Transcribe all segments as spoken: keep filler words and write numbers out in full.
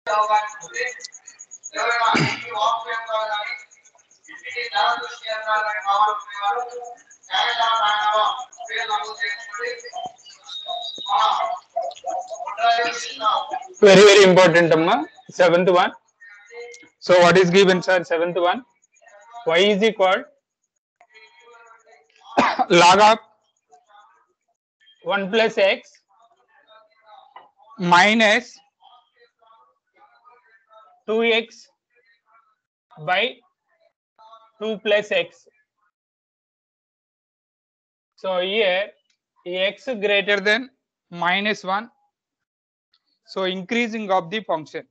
Very very important, Amma. Seventh one. So what is given, sir? Seventh one. Y is equal log of one plus x minus two x by two plus x. So here x greater than minus one. So increasing of the function.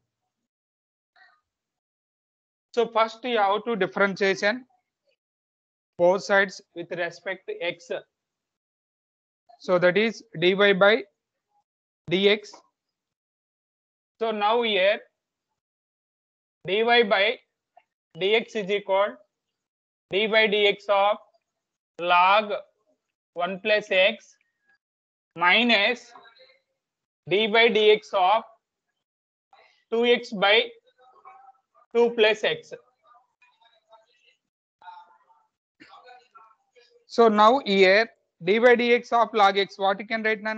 So first you have to differentiation both sides with respect to x. So that is dy by dx. So now here dy by dx is equal d by dx of log one plus x minus d by dx of two x by two plus x. So now here d by dx of log x, what you can write, Nana?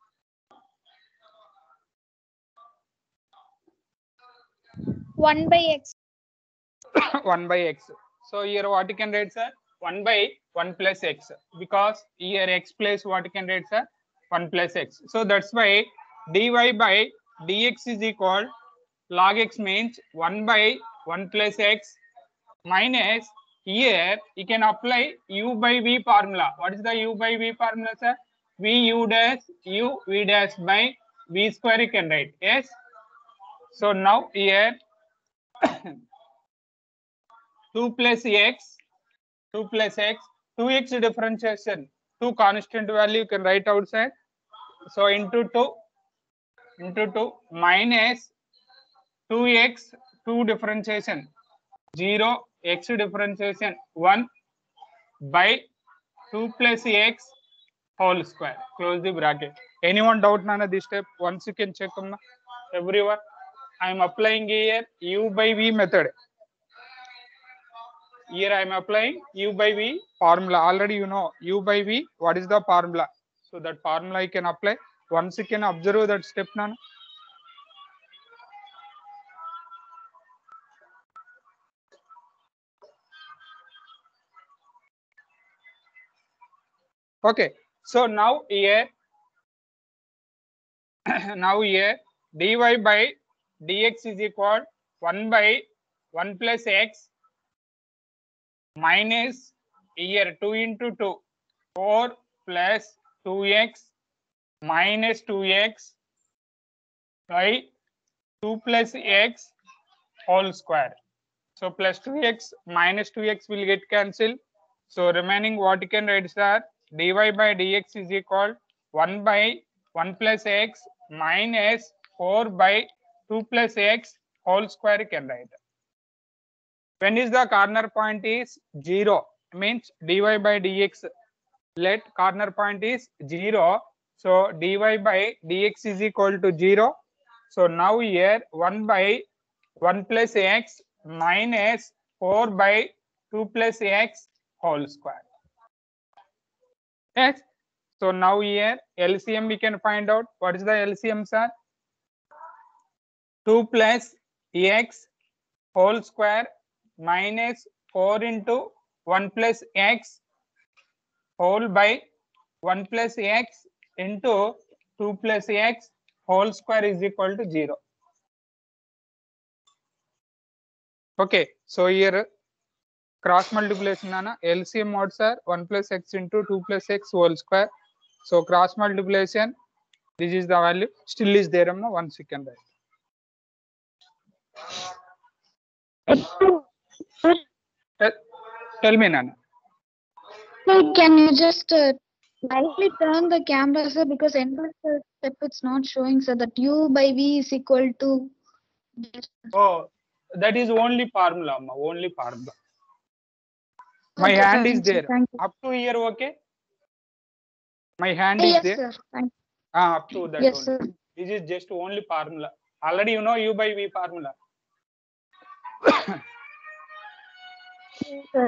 one by x. one by x. So here what you can write, sir? one by one plus x, because here x place what you can write, sir? one plus x. So that's why dy by dx is equal log x means one by one plus x minus, here you can apply u by v formula. What is the u by v formula, sir? V u dash u v dash by v square you can write. Yes. So now here two plus x, two plus x, two x differentiation, two constant value you can write outside. So into two, into two minus two x, two differentiation, zero, x differentiation, one by two plus x whole square. Close the bracket. Anyone doubt, Nana, this step? Once you can check, everyone. I am applying here u by v method. Here I am applying u by v formula. Already you know u by v. What is the formula? So that formula you can apply. Once you can observe that step, Nana. Okay. So now here, now here dy by dx is equal one by one plus x minus here two into two, four plus two x minus two x by two plus x whole square. So plus two x minus two x will get cancelled. So remaining what you can write, sir? Dy by dx is equal one by one plus x minus four by two plus x whole square you can write. When is the corner point is zero, means dy by dx, let corner point is zero. So dy by dx is equal to zero. So now here one by one plus x minus four by two plus x whole square. Yes. So now here L C M we can find out. What is the L C M, sir? two plus x whole square minus four into one plus x whole by one plus x into two plus x whole square is equal to zero. Okay, so here cross multiplication, Nana, L C M modes are one plus x into two plus x whole square. So cross multiplication, this is the value, still is there, Amma, one second. Tell, tell me, Nana. So can you just uh, slightly turn the camera, sir, because end of the step it's not showing, sir, that u by v is equal to. Oh, that is only formula, Amma, only formula. My Okay, hand fine, is there. sir, thank you. Up to here, okay? My hand Yes, is there. sir. Thank Ah, up to that Yes, only. sir. This is just only formula. Already you know U by V formula. Sir.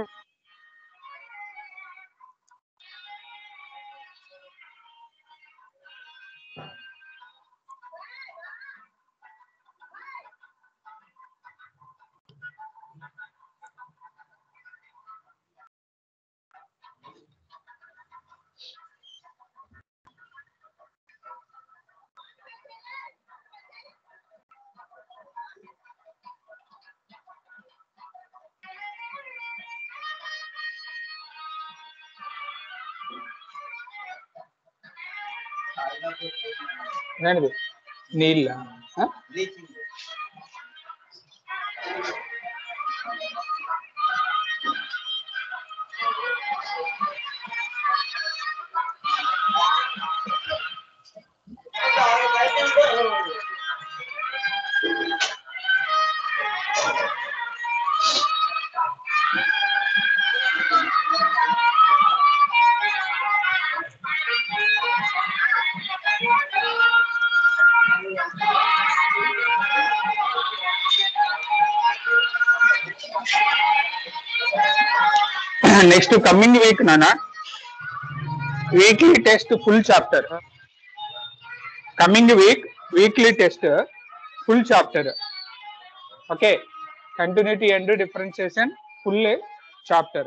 Rendu Neela. Huh? Next to coming week, Nana. Weekly test full chapter. Coming week, weekly test full chapter. Okay. Continuity and differentiation full chapter.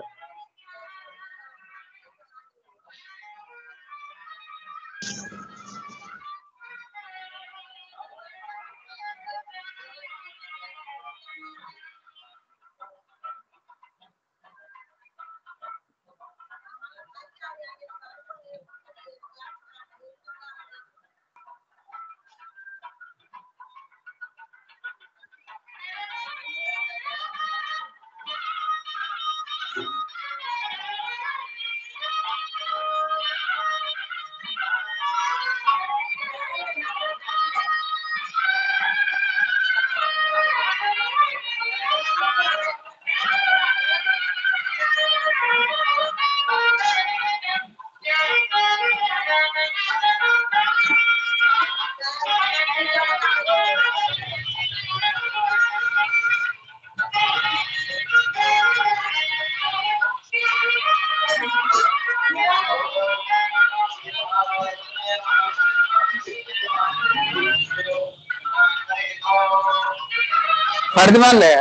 Pardon,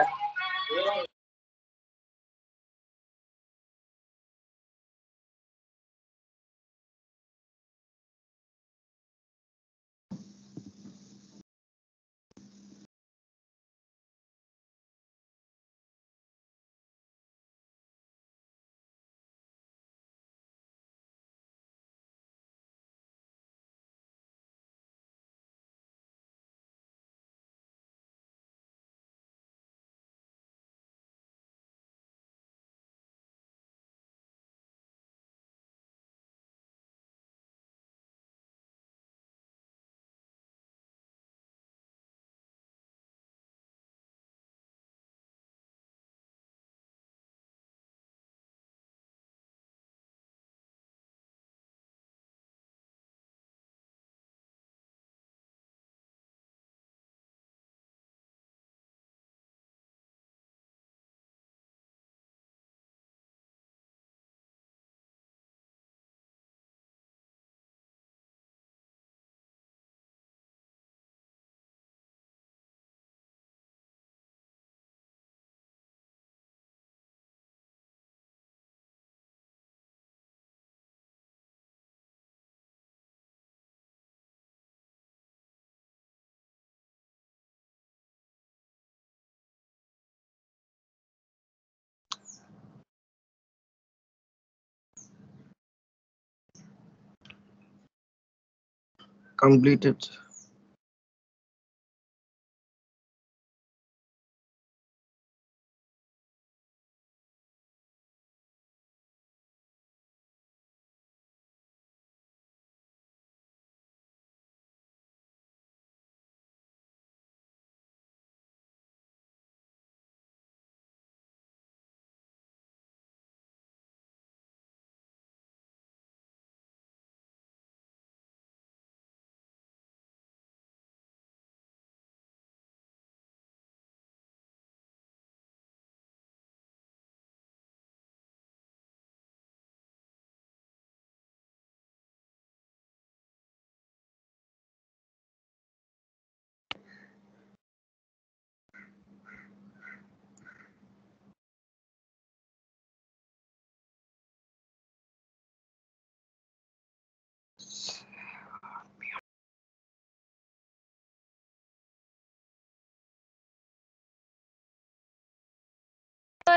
Completed.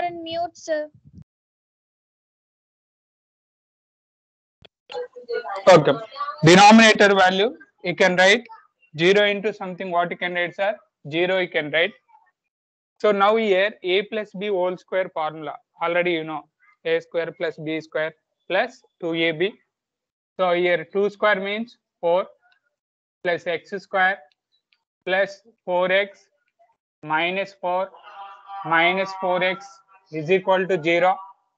are in mute, sir. Okay. Denominator value you can write zero into something. What you can write, sir? Zero you can write. So now here a plus b whole square formula already you know, a square plus b square plus two a b. So here two square means four plus x square plus four x minus four minus four x is equal to zero.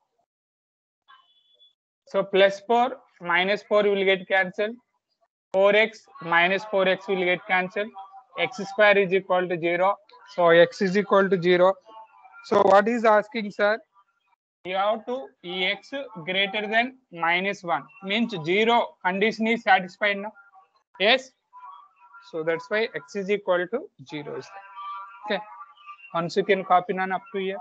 So plus four minus four will get cancelled. four x minus four x will get cancelled. X square is equal to zero. So x is equal to zero. So what is asking, sir? You have to x greater than minus one means zero condition is satisfied now. Yes. So that's why x is equal to zero. Is there. Okay. Once you can copy none up to here.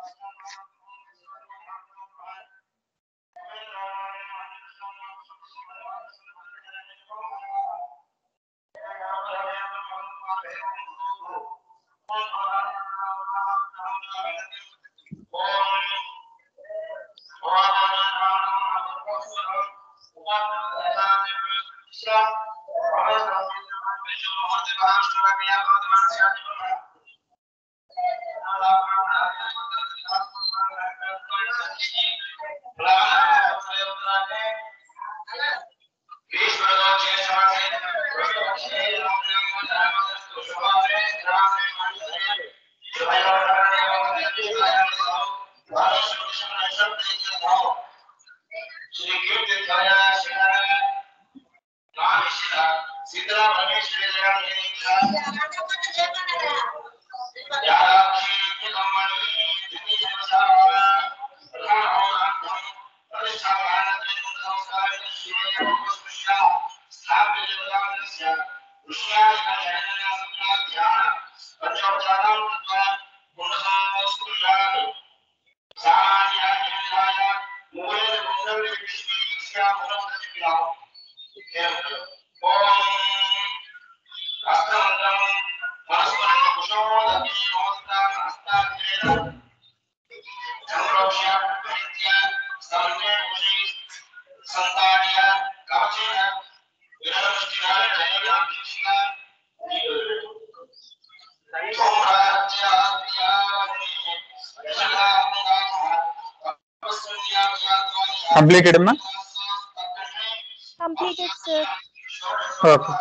Completed, ma? Completed, sir. Okay.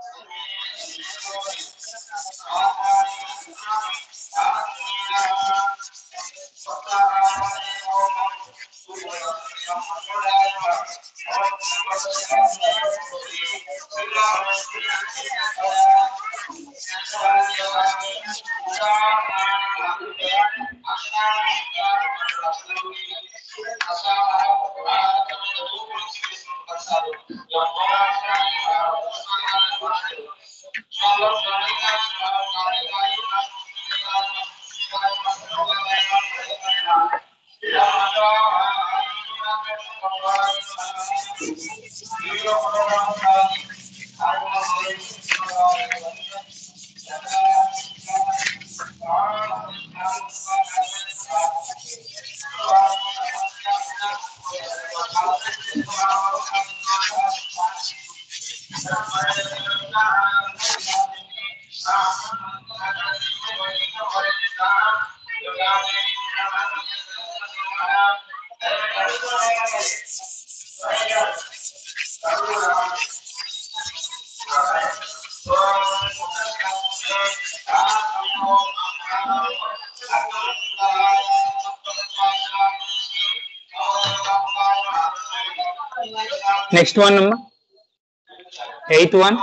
Next one, Amma. Eighth one.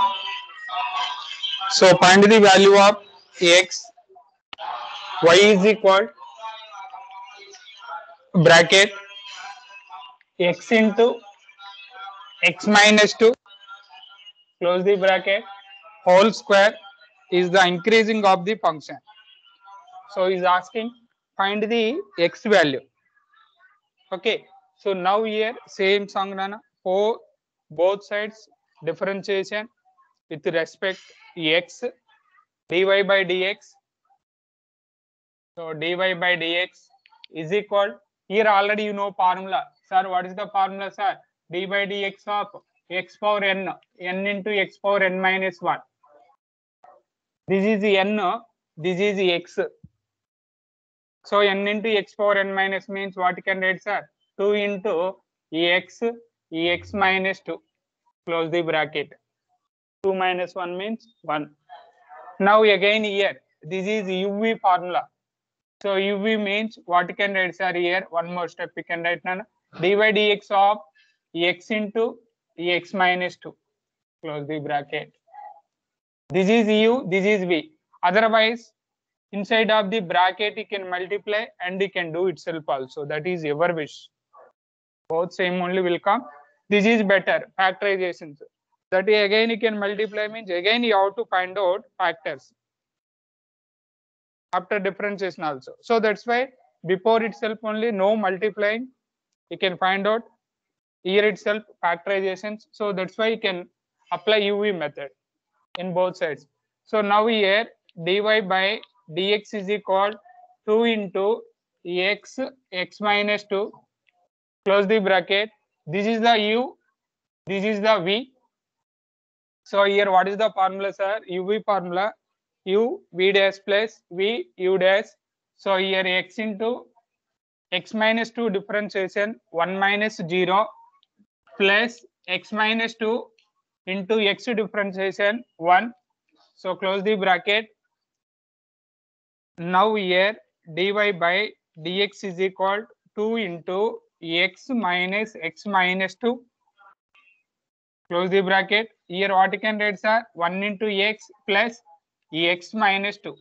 So find the value of x. Y is equal bracket x into x minus two, close the bracket, whole square is the increasing of the function. So is asking find the x value. Okay. So now here same Sangrana for both sides differentiation with respect x dy by dx. So dy by dx is equal, here already you know formula. Sir, what is the formula, sir? D by dx of x power n, n into x power n minus one. This is n, this is x. So n into x power n minus means what you can write, sir? two into x, x minus two. Close the bracket. two minus one means one. Now again here, this is U V formula. So U V means what you can write, sir, here? One more step you can write now. D by dx of x into x minus two. Close the bracket. This is U, this is V. Otherwise, inside of the bracket you can multiply and you can do itself also. That is your wish. Both same only will come. This is better, factorization. That again you can multiply means again you have to find out factors after differentiation also. So that's why before itself only no multiplying, you can find out here itself factorizations. So that's why you can apply U V method in both sides. So now here dy by dx is equal two into x, x minus two, close the bracket. This is the U, this is the V. So here what is the formula, sir? U V formula, U V dash plus V U dash. So here x into x minus two differentiation one minus zero plus x minus two into x differentiation one. So close the bracket. Now here dy by dx is equal two into x minus x minus two. Close the bracket. Here what you can write, sir? one into x plus x minus two.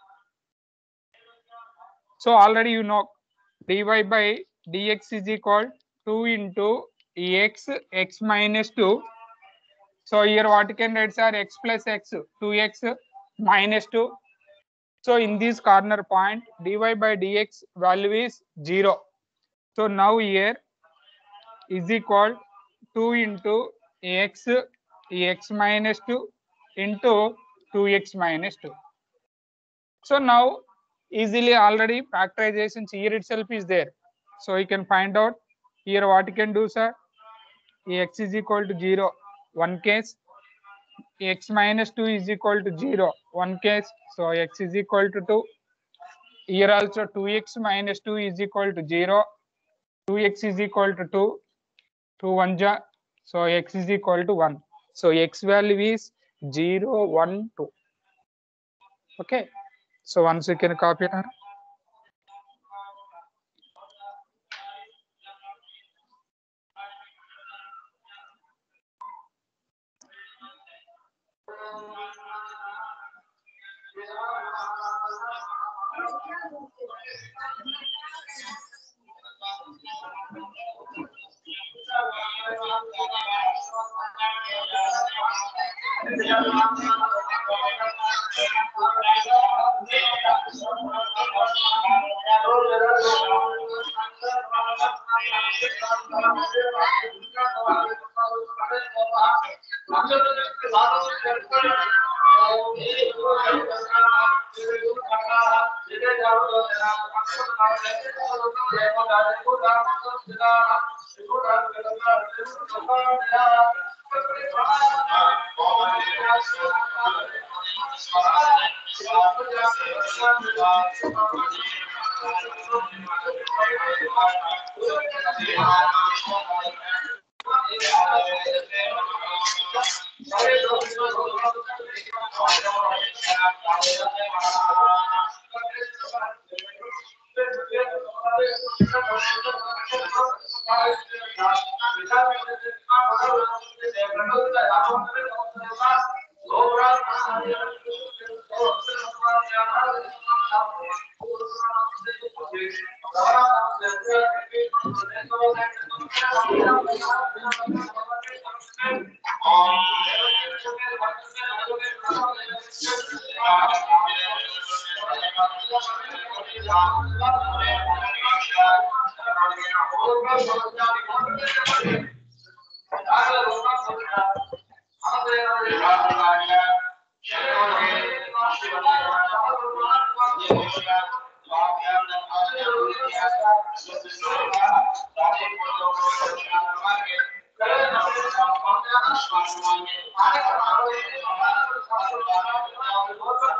So already you know dy by dx is equal two into x, x minus two. So here what you can write, sir? X plus x, two x minus two. So in this corner point, dy by dx value is zero. So now here is equal two into x, x minus two into two x minus two. So now easily already factorizations here itself is there. So you can find out here what you can do, sir. X is equal to zero, one case. X minus two is equal to zero, one case. So x is equal to two. Here also two x minus two is equal to zero. two x is equal to two. two one ja. So x is equal to one. So x value is zero, one, two. Okay. So once you can copy it.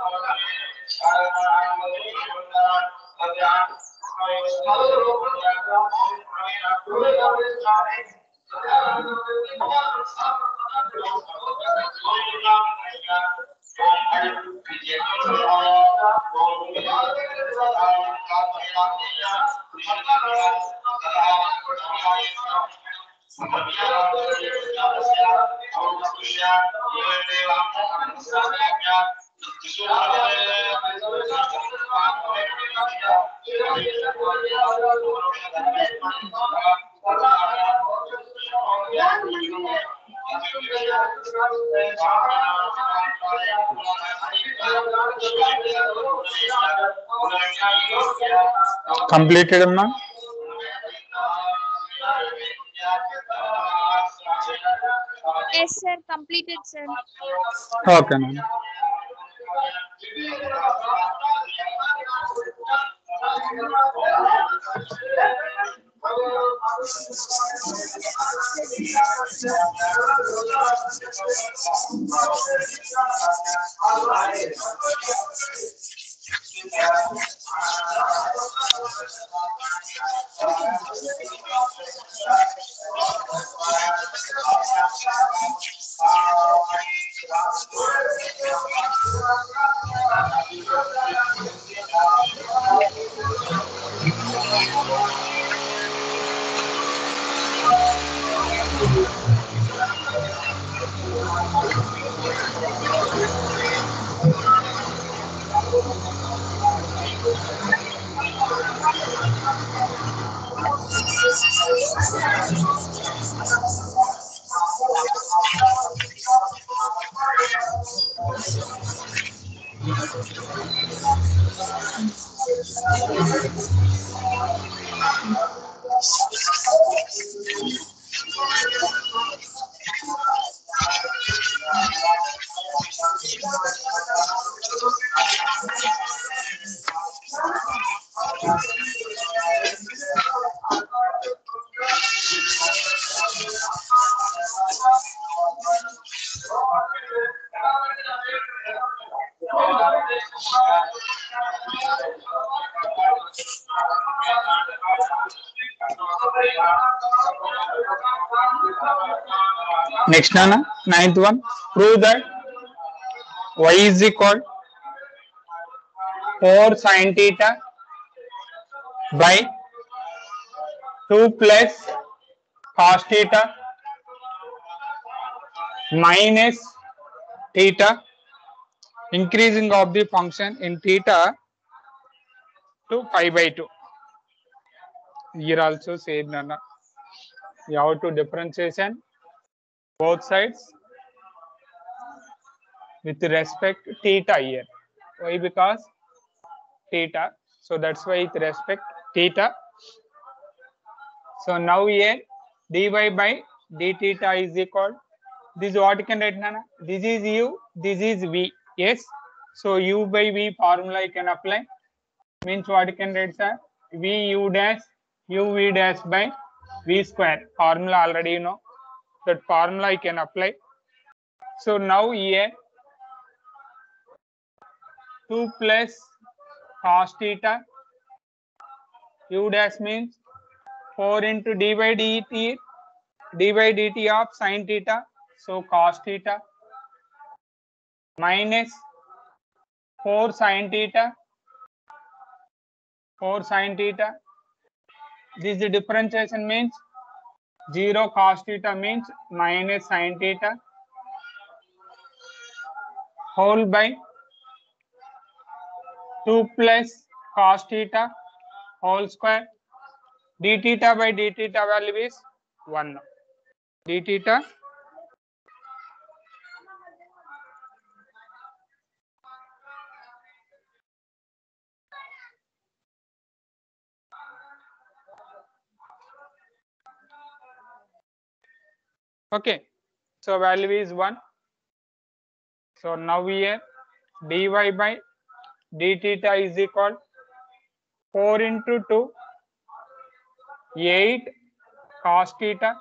Completed, Amma? Yes, sir. Completed, sir. Okay, ma'am. Next, Nana, ninth one. Prove that y is equal four sin theta by two plus cos theta minus theta, increasing of the function in theta to pi by two. Here also said, Nana, you have to differentiation both sides with respect to theta here. Why? Because theta. So that's why with respect theta. So now here dy by d theta is equal. This is what you can write, Nana. This is u. This is v. Yes. So u by v formula you can apply. Means what you can write, sir? V u dash u v dash by v square. Formula already you know. That formula you can apply. So now here two plus cos theta u dash means four into d by dt, d by dt of sin theta, so cos theta minus four sin theta, four sin theta. This the differentiation means zero cos theta means minus sin theta whole by two plus cos theta whole square. D theta by d theta value is one. D theta okay. So value is one. So now here dy by d theta is equal four into two, eight cos theta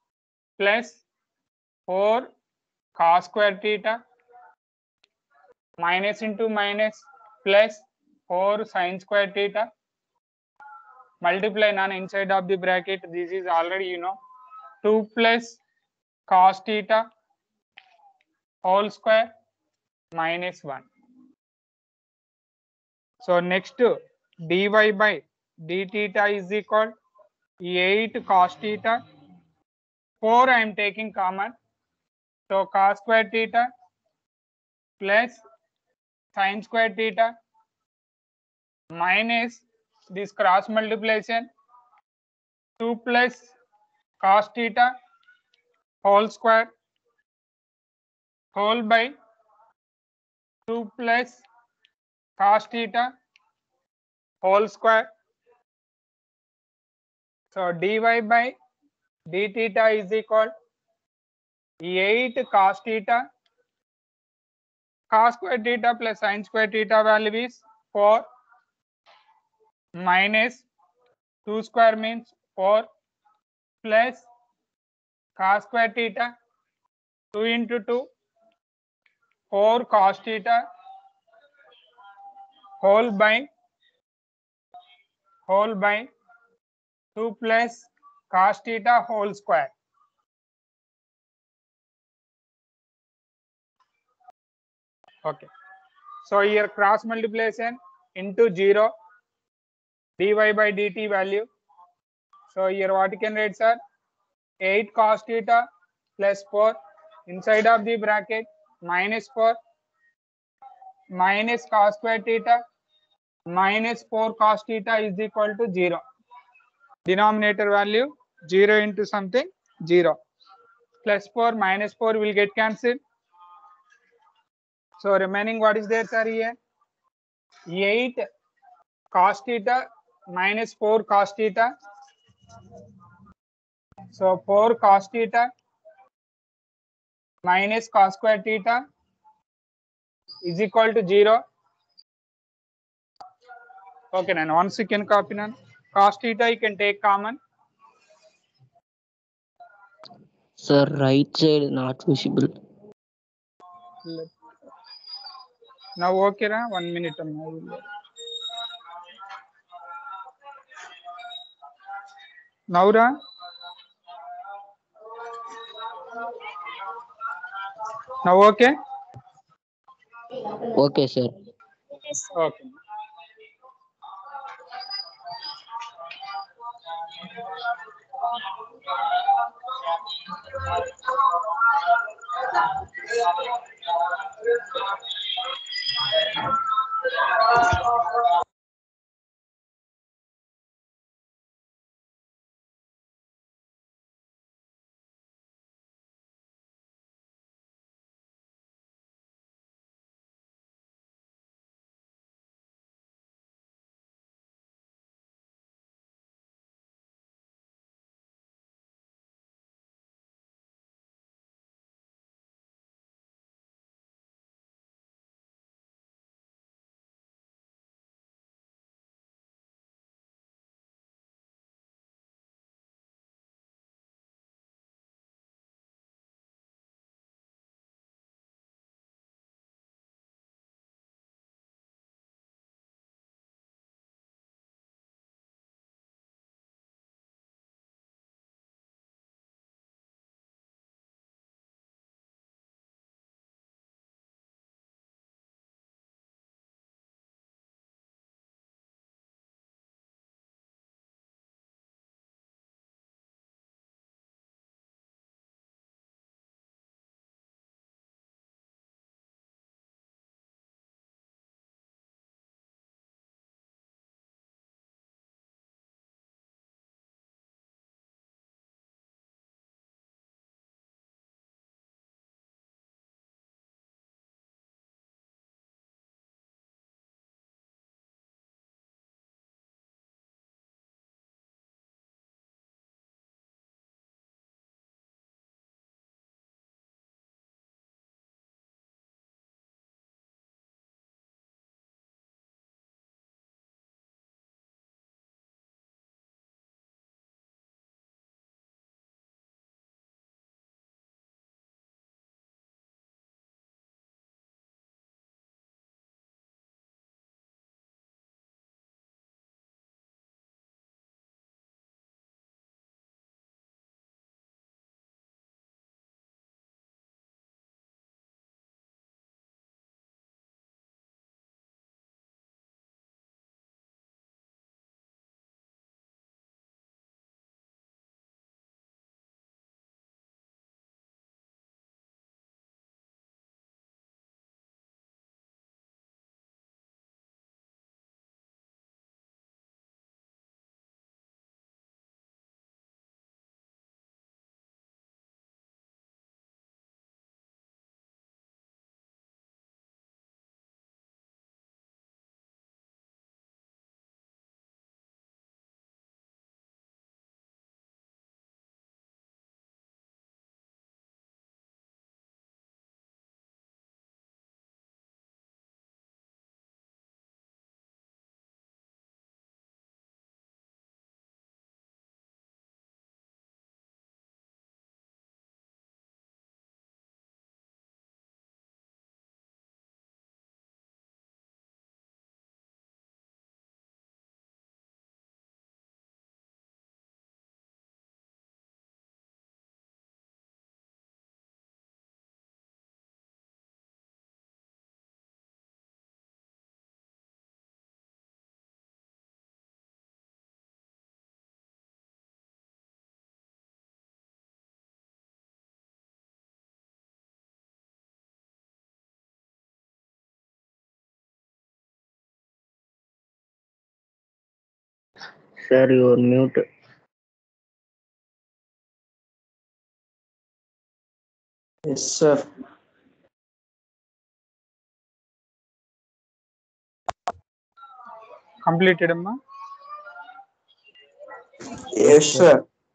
plus four cos square theta minus into minus plus four sine square theta, multiply none inside of the bracket, this is already you know two plus cos theta whole square minus one. So next dy by d theta is equal eight cos theta, four I am taking common, so cos square theta plus sine square theta minus this cross multiplication two plus cos theta whole square whole by two plus cos theta whole square. So dy by d theta is equal eight cos theta, cos square theta plus sine square theta value is four minus two square means four plus cos square theta two into two four cos theta whole by whole by two plus cos theta whole square. Okay, so here cross multiplication into zero dy by dt value. So here what you can write, sir? eight cos theta plus four inside of the bracket minus four minus cos square theta minus four cos theta is equal to zero. Denominator value zero into something zero. Plus four minus four will get cancelled. So remaining what is there, sir? Here eight cos theta minus four cos theta. So four cos theta minus cos square theta is equal to zero. Okay, then once you can copy none. Cos theta you can take common. Sir, right side not visible. Now okay, ra? One minute. Now ra? Now okay? Okay, sir. Yes, sir. Okay. Sir, you are mute. Yes, sir. Completed, amma? Yes, sir.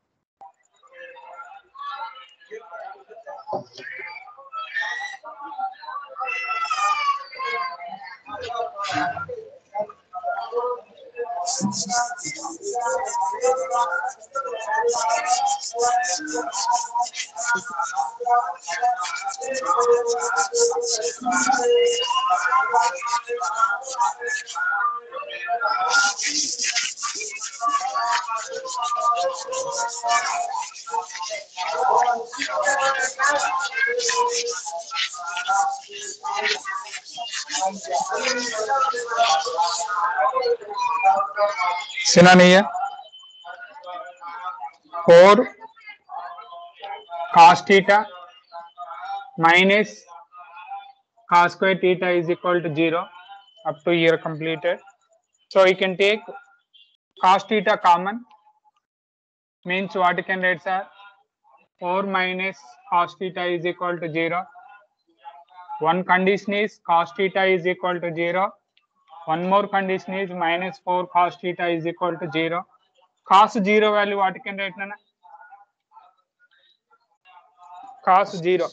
Sinaniya, four cos theta minus cos square theta is equal to zero. Up to here completed. So you can take cos theta common, means what you can write, sir? four minus cos theta is equal to zero. One condition is cos theta is equal to zero. One more condition is minus four cos theta is equal to zero. Cos zero value what you can write, Nana? Cos zero.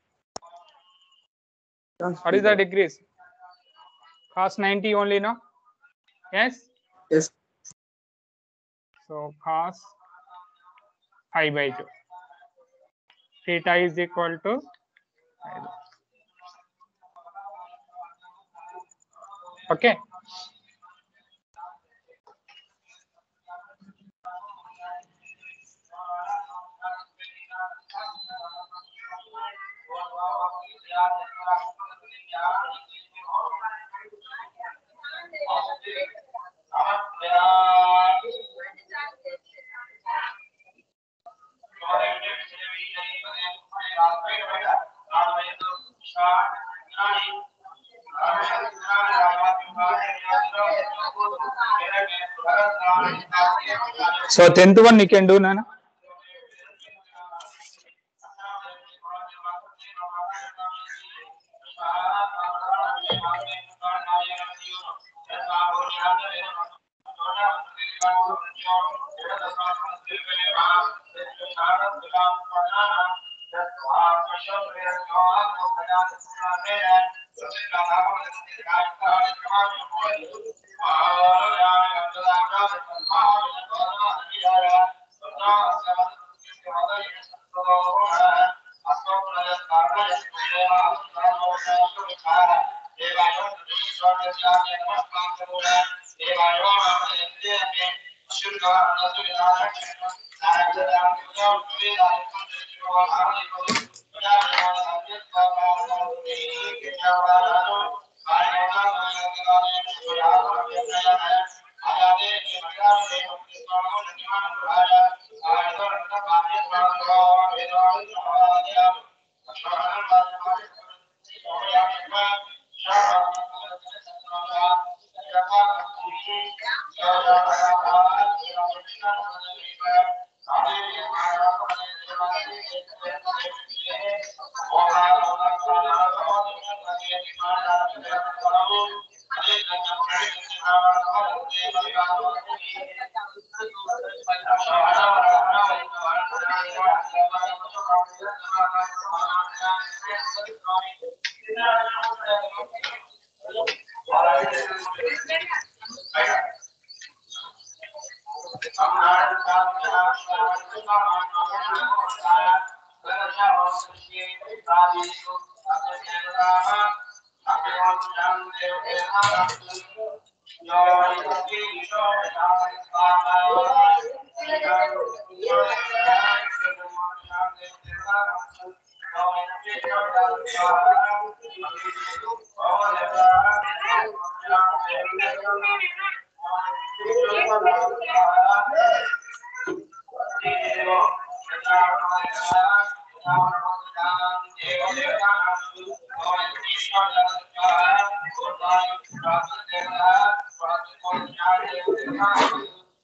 What is the degrees? Cos ninety only, no? Yes? Yes. So cos pi by two. Theta is equal to pi. Okay. So tenth one you can do, Nana.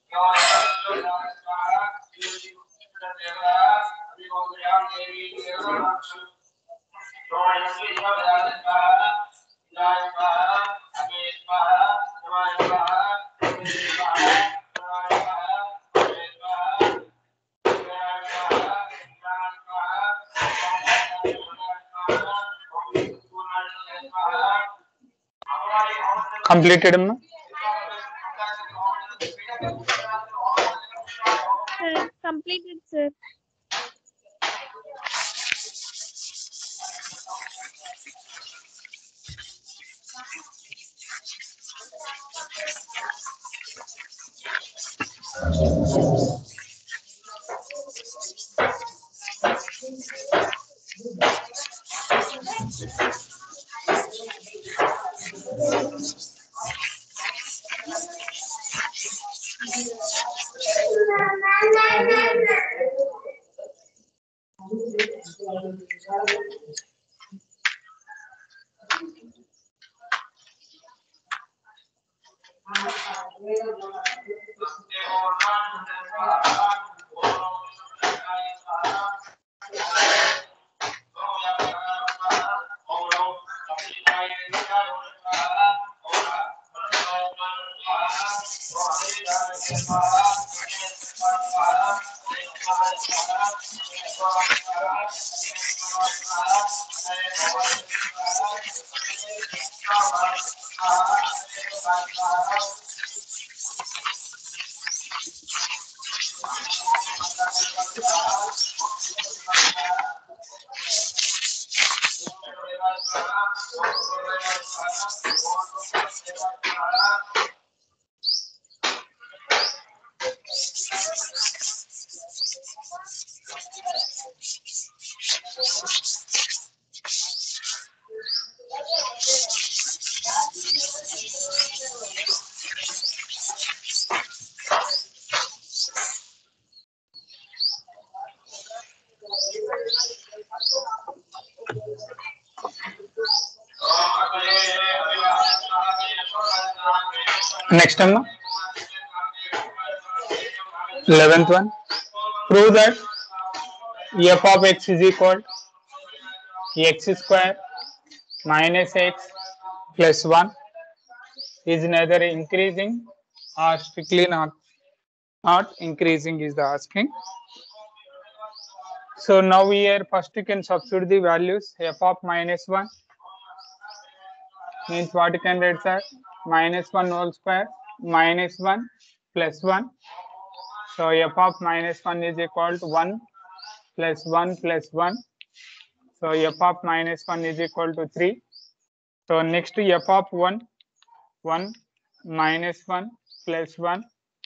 Completed, ma? Sir, completed, sir. Next one, eleventh one. Prove that f of x is equal to x square minus x plus one is neither increasing or strictly not not increasing is the asking. So now here first you can substitute the values. F of minus one means what you can write, sir? Minus one whole square minus one plus one. So f of minus one is equal to one plus one plus one. So f of minus one is equal to three. So next to f of one, one minus one plus one.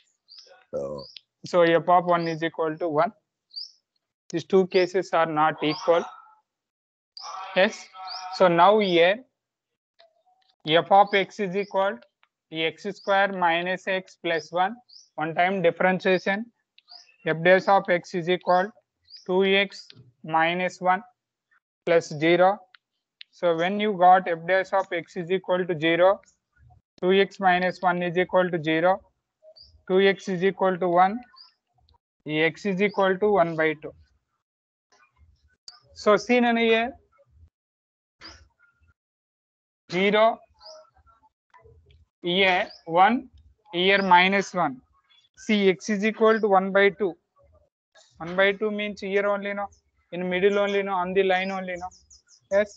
So f of one is equal to one. These two cases are not equal. Yes. So now here f of x is equal to x square minus x plus one. One time differentiation. F dash of x is equal to two x minus one plus zero. So when you got f dash of x is equal to zero, two x minus one is equal to zero, two x is equal to one, x is equal to one by two. So seen in here, zero, here one, here minus one. See, x is equal to one by two. one by two means here only, no, in middle only, no, on the line only, no. Yes.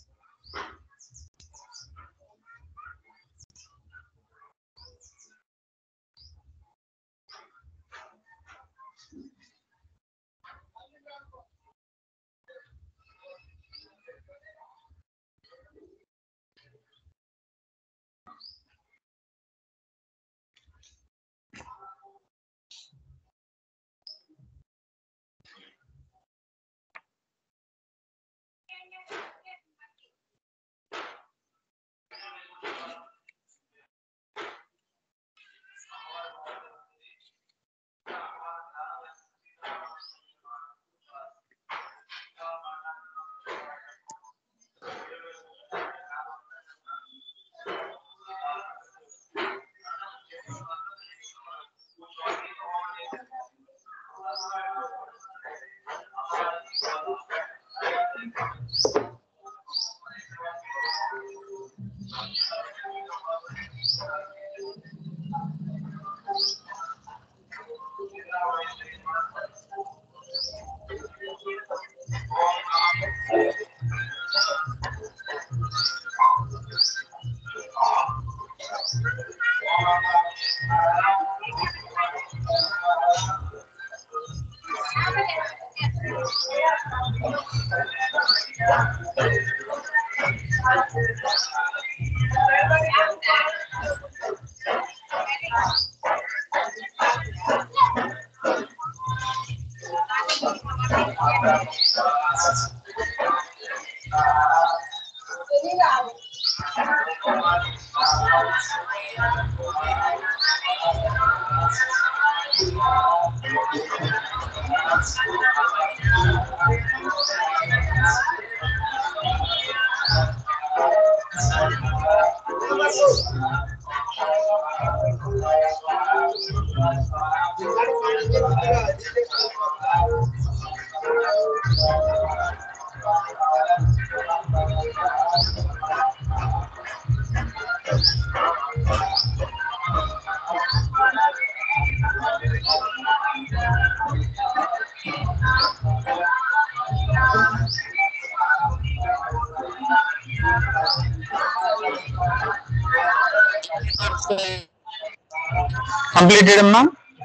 Completed, Amma?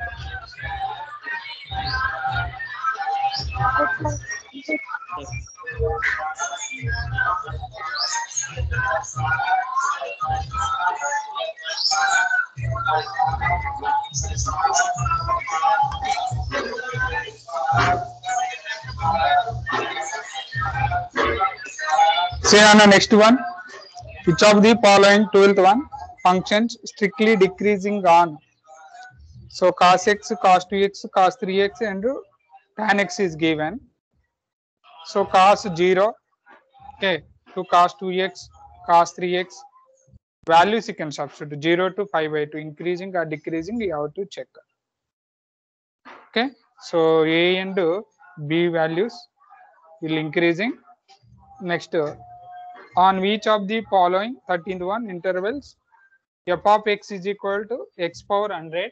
Say on the next one. Which of the following twelfth one functions strictly decreasing on? So cos x, cos two x, cos three x, and tan x is given. So cos zero, okay, to cos two x, cos three x, values you can substitute zero to pi by two, increasing or decreasing, you have to check. Okay, so A and B values will increasing. Next, on which of the following thirteenth one intervals f of x is equal to x power one hundred.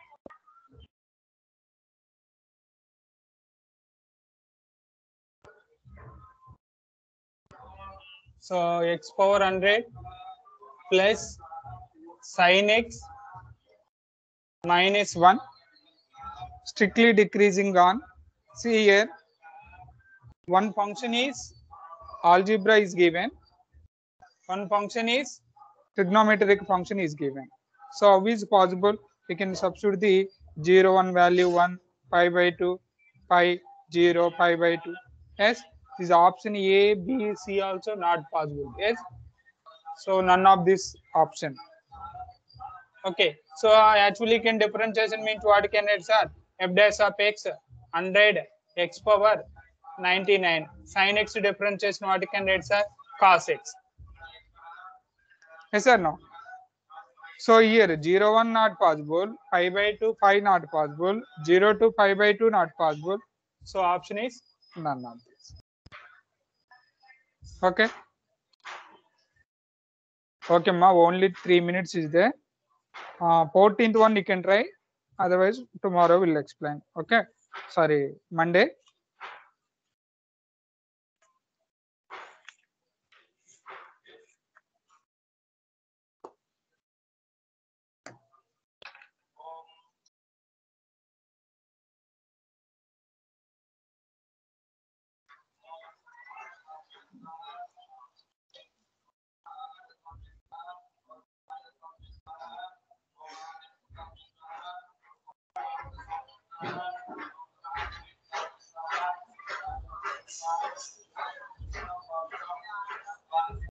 So x power one hundred plus sin x minus one, strictly decreasing on. See here, one function is algebra is given, one function is trigonometric function is given. So how is possible? We can substitute the zero one value one, pi by two, pi zero, pi by two. Yes, this option A, B, C also not possible. Yes, so none of this option. Okay, so uh, actually can differentiation means what can it sir? F dash of x one hundred x power ninety-nine, sin x differentiation what can it sir? Cos x. Yes or no? So here zero one not possible, pi by two pi not possible, zero to pi by two not possible. So option is none of this. Okay. Okay, ma, only three minutes is there. Uh, fourteenth one you can try. Otherwise, tomorrow we'll explain. Okay. Sorry, Monday.